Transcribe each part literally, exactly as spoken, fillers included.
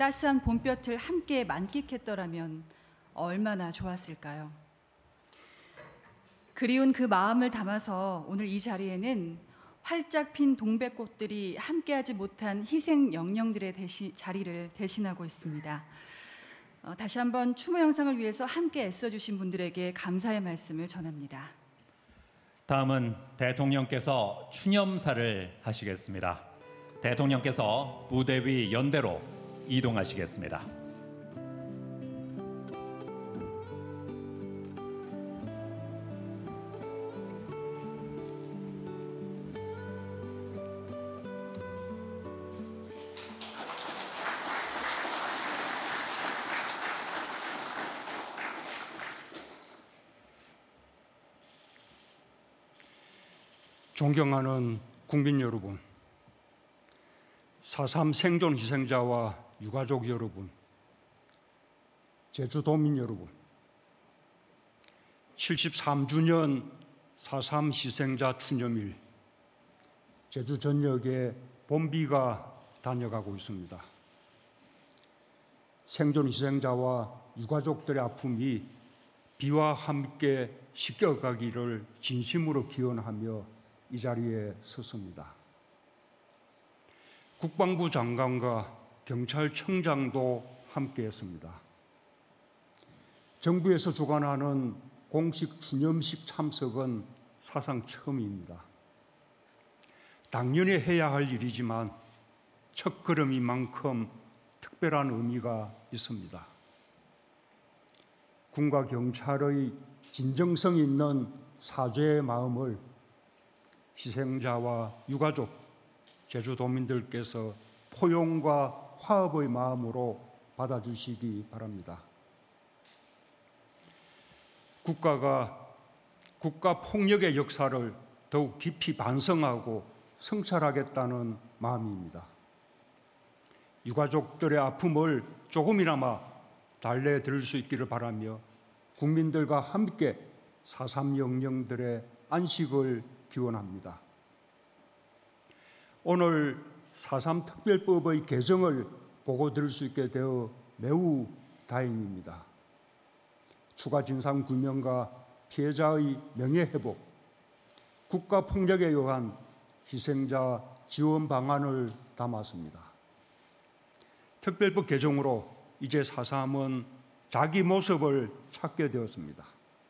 따스한 봄볕을 함께 만끽했더라면 얼마나 좋았을까요? 그리운 그 마음을 담아서 오늘 이 자리에는 활짝 핀 동백꽃들이 함께하지 못한 희생 영령들의 대시, 자리를 대신하고 있습니다. 어, 다시 한번 추모 영상을 위해서 함께 애써주신 분들에게 감사의 말씀을 전합니다. 다음은 대통령께서 추념사를 하시겠습니다. 대통령께서 무대 위 연대로 이동하시겠습니다. 존경하는 국민 여러분, 사삼 생존 희생자와 유가족 여러분, 제주도민 여러분, 칠십삼 주년 사삼 희생자 추념일, 제주 전역에 봄비가 다녀가고 있습니다. 생존 희생자와 유가족들의 아픔이 비와 함께 씻겨가기를 진심으로 기원하며 이 자리에 섰습니다. 국방부 장관과 경찰청장도 함께했습니다. 정부에서 주관하는 공식 추념식 참석은 사상 처음입니다. 당연히 해야 할 일이지만 첫걸음인 만큼 특별한 의미가 있습니다. 군과 경찰의 진정성 있는 사죄의 마음을 희생자와 유가족, 제주도민들께서 포용과 화합의 마음으로 받아주시기 바랍니다. 국가가 국가 폭력의 역사를 더욱 깊이 반성하고 성찰하겠다는 마음입니다. 유가족들의 아픔을 조금이나마 달래드릴 수 있기를 바라며 국민들과 함께 사삼 영령들의 안식을 기원합니다. 오늘 사삼 특별법의 개정을 보고 들을 수 있게 되어 매우 다행입니다. 추가 진상 규명과 피해자의 명예회복, 국가 폭력에 의한 희생자 지원 방안을 담았습니다. 특별법 개정으로 이제 사삼은 자기 모습을 찾게 되었습니다.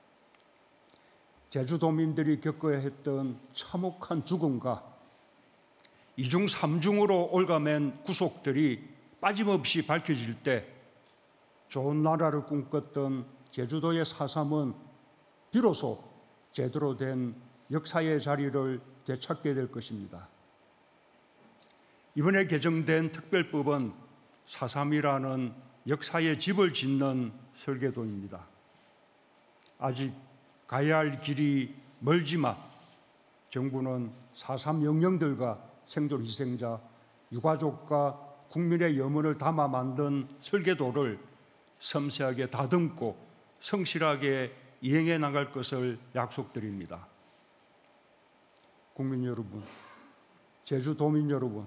제주도민들이 겪어야 했던 참혹한 죽음과 이중 삼중으로 올가맨 구속들이 빠짐없이 밝혀질 때 좋은 나라를 꿈꿨던 제주도의 사삼은 비로소 제대로 된 역사의 자리를 되찾게 될 것입니다. 이번에 개정된 특별법은 사삼이라는 역사의 집을 짓는 설계도입니다. 아직 가야 할 길이 멀지만 정부는 사삼 영령들과 생존 희생자, 유가족과 국민의 염원을 담아 만든 설계도를 섬세하게 다듬고 성실하게 이행해 나갈 것을 약속드립니다. 국민 여러분, 제주도민 여러분,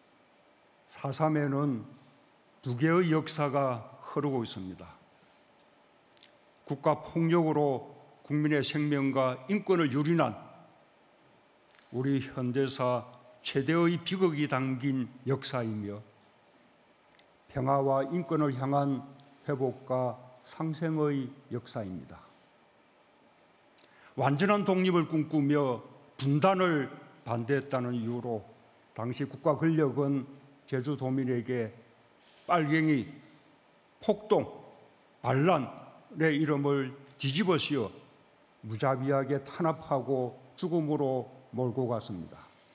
사삼에는 두 개의 역사가 흐르고 있습니다. 국가 폭력으로 국민의 생명과 인권을 유린한 우리 현대사 최대의 비극이 담긴 역사이며 평화와 인권을 향한 회복과 상생의 역사입니다. 완전한 독립을 꿈꾸며 분단을 반대했다는 이유로 당시 국가 권력은 제주도민에게 빨갱이, 폭동, 반란의 이름을 뒤집어 씌워 무자비하게 탄압하고 죽음으로 몰고 갔습니다.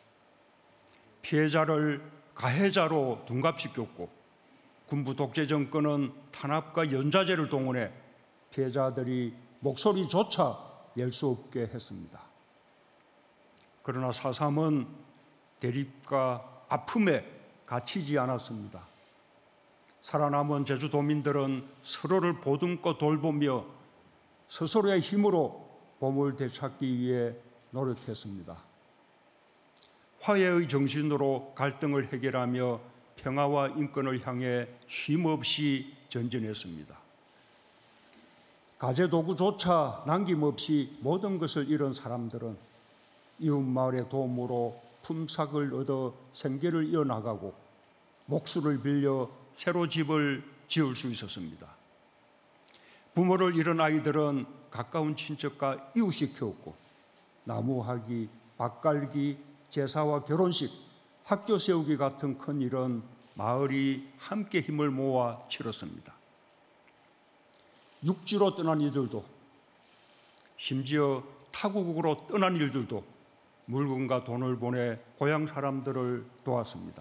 피해자를 가해자로 둔갑시켰고 군부 독재 정권은 탄압과 연좌제를 동원해 피해자들이 목소리조차 낼 수 없게 했습니다. 그러나 사삼은 대립과 아픔에 갇히지 않았습니다. 살아남은 제주도민들은 서로를 보듬고 돌보며 스스로의 힘으로 봄을 되찾기 위해 노력했습니다. 화해의 정신으로 갈등을 해결하며 평화와 인권을 향해 쉼없이 전진했습니다. 가재도구조차 남김없이 모든 것을 잃은 사람들은 이웃마을의 도움으로 품삯을 얻어 생계를 이어나가고 목수를 빌려 새로 집을 지을 수 있었습니다. 부모를 잃은 아이들은 가까운 친척과 이웃이 키웠고 나무하기, 밭갈기, 제사와 결혼식, 학교 세우기 같은 큰 일은 마을이 함께 힘을 모아 치렀습니다. 육지로 떠난 이들도 심지어 타국으로 떠난 일들도 물건과 돈을 보내 고향 사람들을 도왔습니다.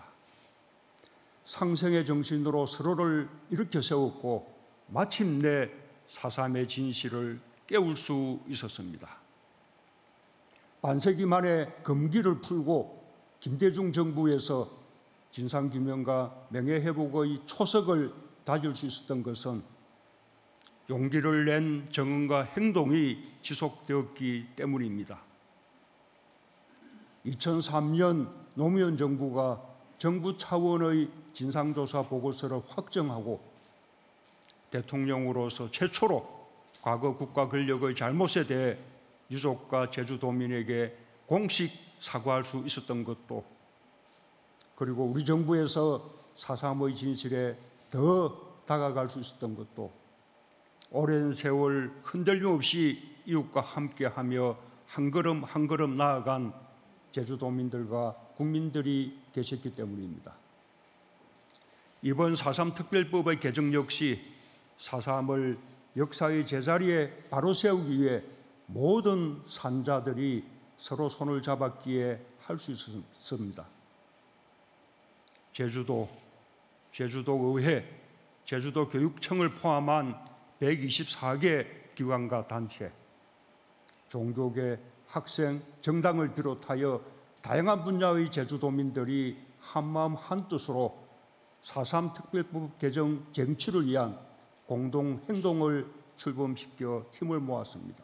상생의 정신으로 서로를 일으켜 세웠고 마침내 사삼의 진실을 깨울 수 있었습니다. 반세기 만에 금기를 풀고 김대중 정부에서 진상규명과 명예회복의 초석을 다질 수 있었던 것은 용기를 낸 정언과 행동이 지속되었기 때문입니다. 이천삼 년 노무현 정부가 정부 차원의 진상조사 보고서를 확정하고 대통령으로서 최초로 과거 국가 권력의 잘못에 대해 유족과 제주도민에게 공식 사과할 수 있었던 것도, 그리고 우리 정부에서 사삼의 진실에 더 다가갈 수 있었던 것도 오랜 세월 흔들림 없이 이웃과 함께하며 한 걸음 한 걸음 나아간 제주도민들과 국민들이 계셨기 때문입니다. 이번 사삼 특별법의 개정 역시 사삼을 역사의 제자리에 바로 세우기 위해 모든 산자들이 서로 손을 잡았기에 할 수 있었습니다. 제주도, 제주도의회, 제주도교육청을 포함한 백이십사 개 기관과 단체, 종교계, 학생, 정당을 비롯하여 다양한 분야의 제주도민들이 한마음 한뜻으로 사삼 특별법 개정 쟁취를 위한 공동행동을 출범시켜 힘을 모았습니다.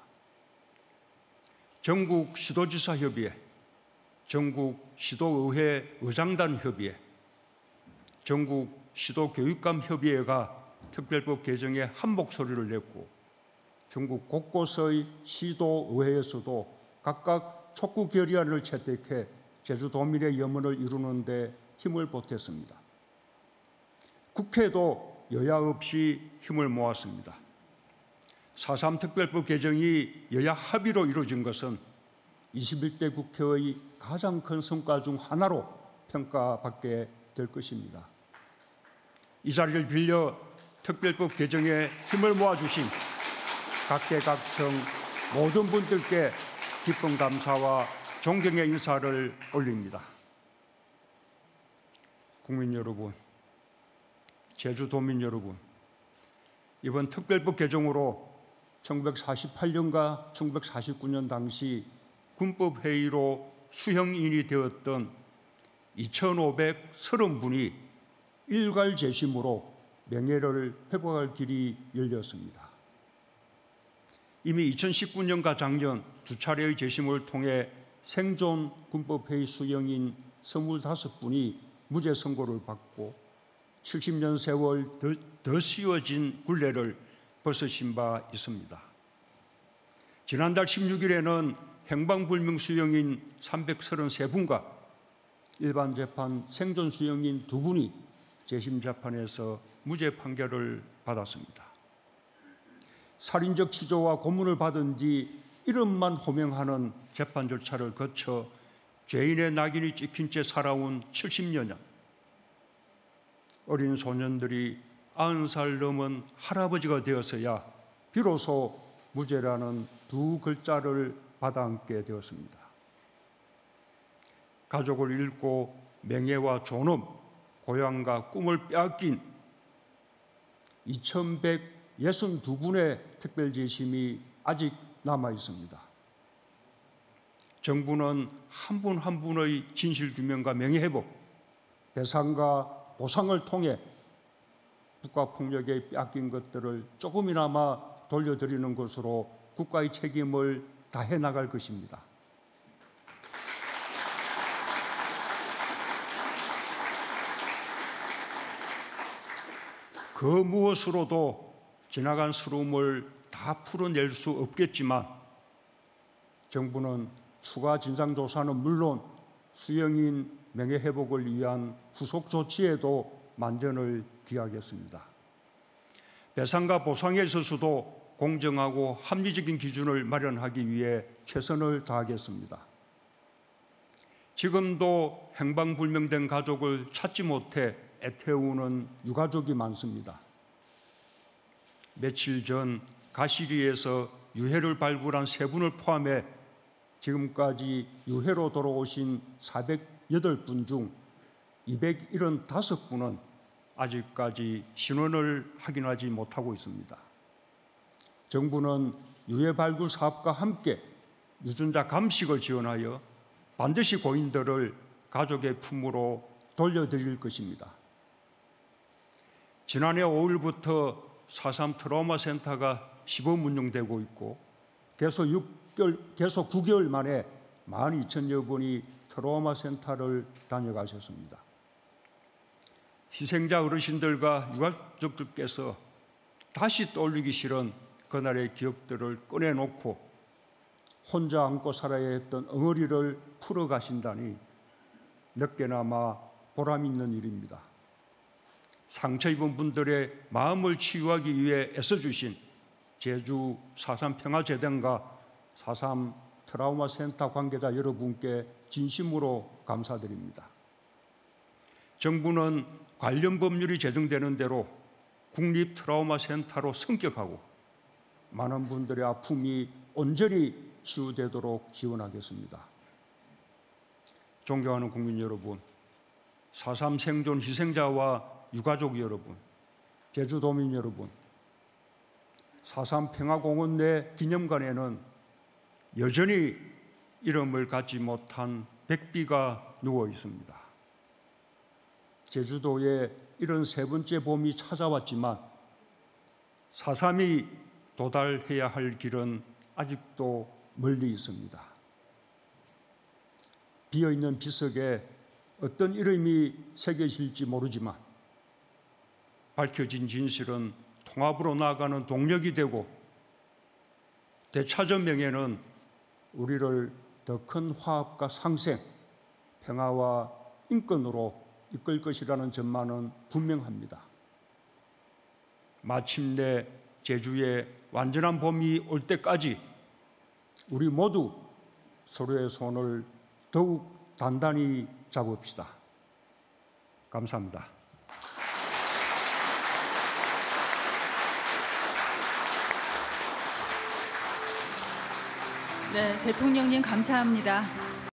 전국 시도지사 협의회, 전국 시도의회 의장단 협의회, 전국 시도교육감 협의회가 특별법 개정에 한 목소리를 냈고 전국 곳곳의 시도의회에서도 각각 촉구 결의안을 채택해 제주도민의 염원을 이루는 데 힘을 보탰습니다. 국회도 여야 없이 힘을 모았습니다. 사삼 특별법 개정이 여야 합의로 이루어진 것은 이십일 대 국회의 가장 큰 성과 중 하나로 평가받게 될 것입니다. 이 자리를 빌려 특별법 개정에 힘을 모아주신 각계각층 모든 분들께 깊은 감사와 존경의 인사를 올립니다. 국민 여러분, 제주도민 여러분, 이번 특별법 개정으로 천구백사십팔 년과 천구백사십구 년 당시 군법회의로 수형인이 되었던 이천오백삼십 분이 일괄 재심으로 명예를 회복할 길이 열렸습니다. 이미 이천십구 년과 작년 두 차례의 재심을 통해 생존 군법회의 수형인 이십오 분이 무죄 선고를 받고 칠십 년 세월 더, 더 씌워진 굴레를 벗으신 바 있습니다. 지난달 십육 일에는 행방불명 수형인 삼백삼십삼 분과 일반 재판 생존 수형인 두 분이 재심 재판에서 무죄 판결을 받았습니다. 살인적 치조와 고문을 받은 뒤 이름만 호명하는 재판 절차를 거쳐 죄인의 낙인이 찍힌 채 살아온 칠십 여년, 어린 소년들이 아흔 살 넘은 할아버지가 되어서야 비로소 무죄라는 두 글자를 받아안게 되었습니다. 가족을 잃고 명예와 존엄, 고향과 꿈을 빼앗긴 이천백육십이 분의 특별재심이 아직 남아 있습니다. 정부는 한 분 한 분의 진실규명과 명예회복, 배상과 보상을 통해 국가폭력에 빼앗긴 것들을 조금이나마 돌려드리는 것으로 국가의 책임을 다해 나갈 것입니다. 그 무엇으로도 지나간 슬픔을 다 풀어낼 수 없겠지만 정부는 추가 진상조사는 물론 수영인 명예회복을 위한 후속 조치에도 만전을 기하겠습니다. 배상과 보상에 있어서도 공정하고 합리적인 기준을 마련하기 위해 최선을 다하겠습니다. 지금도 행방불명된 가족을 찾지 못해 애태우는 유가족이 많습니다. 며칠 전 가시리에서 유해를 발굴한 세 분을 포함해 지금까지 유해로 돌아오신 사백팔 분 중 이백칠십오 분은 아직까지 신원을 확인하지 못하고 있습니다. 정부는 유해 발굴 사업과 함께 유전자 감식을 지원하여 반드시 고인들을 가족의 품으로 돌려드릴 것입니다. 지난해 오일부터 사삼 트라우마 센터가 시범 운영되고 있고 계속 육 개월, 계속 구 개월 만에 만 이천여 분이 트라우마 센터를 다녀가셨습니다. 희생자 어르신들과 유가족들께서 다시 떠올리기 싫은 그날의 기억들을 꺼내놓고 혼자 안고 살아야 했던 엉어리를 풀어가신다니 늦게나마 보람 있는 일입니다. 상처 입은 분들의 마음을 치유하기 위해 애써주신 제주 사삼 평화재단과 사삼 트라우마 센터 관계자 여러분께 진심으로 감사드립니다. 정부는 관련 법률이 제정되는 대로 국립 트라우마 센터로 성격하고 많은 분들의 아픔이 온전히 치유되도록 지원하겠습니다. 존경하는 국민 여러분, 사삼 생존 희생자와 유가족 여러분, 제주도민 여러분, 사삼 평화공원 내 기념관에는 여전히 이름을 갖지 못한 백비가 누워 있습니다. 제주도에 이런 세 번째 봄이 찾아왔지만 사삼이 도달해야 할 길은 아직도 멀리 있습니다. 비어있는 비석에 어떤 이름이 새겨질지 모르지만 밝혀진 진실은 통합으로 나아가는 동력이 되고 되찾은 명예는 우리를 더 큰 화합과 상생, 평화와 인권으로 이끌 것이라는 전망은 분명합니다. 마침내 제주에 완전한 봄이 올 때까지 우리 모두 서로의 손을 더욱 단단히 잡읍시다. 감사합니다. 네, 대통령님 감사합니다.